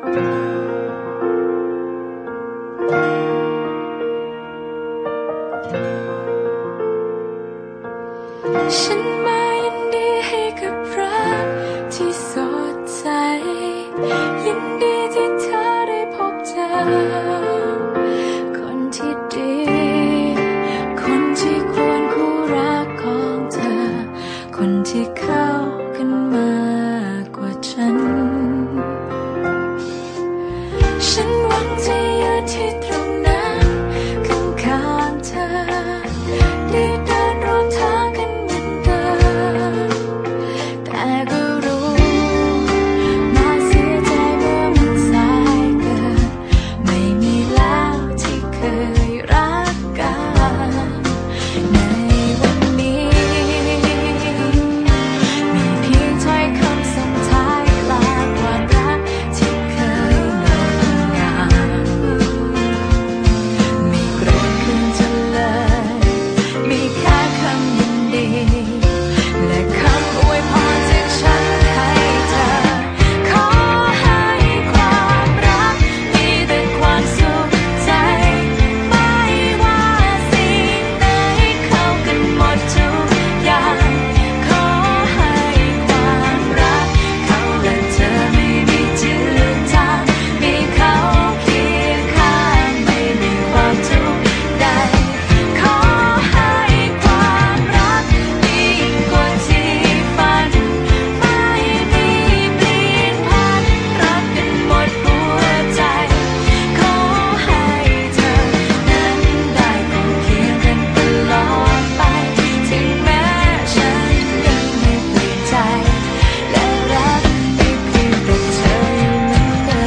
ฉันมายินดีให้กับรักที่สดใสยินดีที่เธอได้พบเจอคนที่ดีคนที่ควรคู่รักของเธอคนที่เข้ากันมากกว่าฉันหวังจะอยู่ที่ตรงนั้นข้างๆเธอได้เดินร่วมทางกันเหมือนเดิมแต่ก็รู้น่าเสียใจเมื่อมันสายเกินไม่มีแล้วที่เคยรักกันในวันนี้มีเพียงถ้อยคำส่งท้ายลาความรักที่เคยงดงามไม่โกรธเคืองเธอเลยมีแค่คำยินดีและคำอวยพรจากฉันให้เธอขอให้ความรักมีแต่ความสุขใจไม่ว่าสิ่งใดเข้ากันหมดทุกอย่างขอให้ความรักเขาและเธอไม่มีจืดจางมีเขาเคียงข้างไม่มีความทุกข์ใดขอให้ความรักยิ่งกว่าที่ฝันไม่มีเปลี่ยนผันรักกันหมดหัวใจขอให้เธอนั้นได้คงเคียงกันตลอดไปถึงแม้ฉันยังไม่เปลี่ยนใจและรักไม่เพียงแต่เธออยู่เหมือนเดิ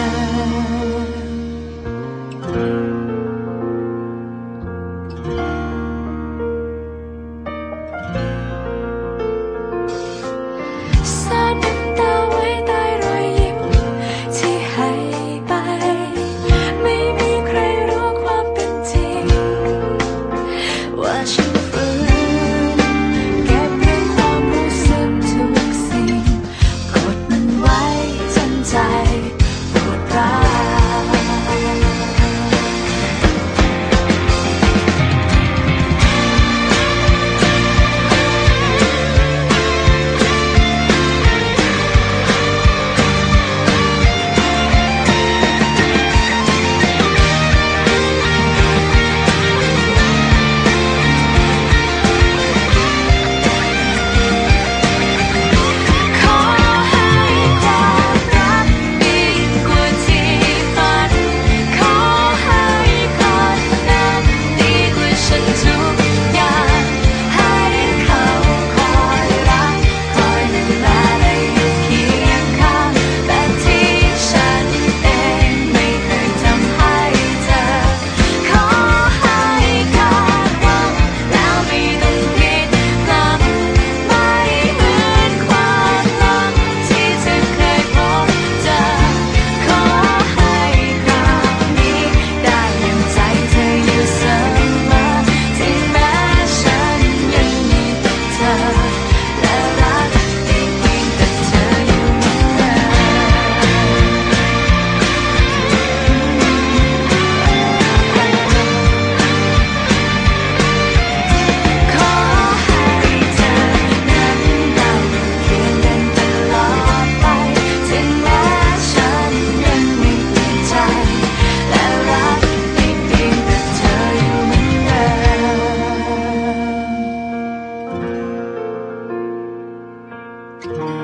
มซ่อนน้ำตาไว้ใต้รอยยิ้มที่ให้ไปไม่มีใครรู้ความเป็นจริงว่าฉันฝืนเก็บเรื่องความรู้สึกทุกสิ่งกดมันไว้จนใจปวดร้าวขอให้ความรักยิ่งกว่าที่ฝันขอให้คนนั้นดีกว่าฉันทุกอย่างให้เขาคอยรักคอยดูแลและอยู่เคียงข้างแบบที่ฉันเองไม่เคยทำให้เธอขอให้คาดหวังแล้วไม่ต้องผิดหวังไม่เหมือนความหลังที่เธอเคยพบเจอขอให้คราวนี้ได้อยู่ใจเธออยู่เสมอถึงแม้ฉันยังมีแต่เธอและรักได้เพียงแต่เธออยู่เหมือนเดิมขอให้เธอนั้นได้อยู่เคียงกันตลอดไปถึงแม้ฉันยังไม่เปลี่ยนใจและรักได้เพียงแต่เธออยู่เหมือนเดิม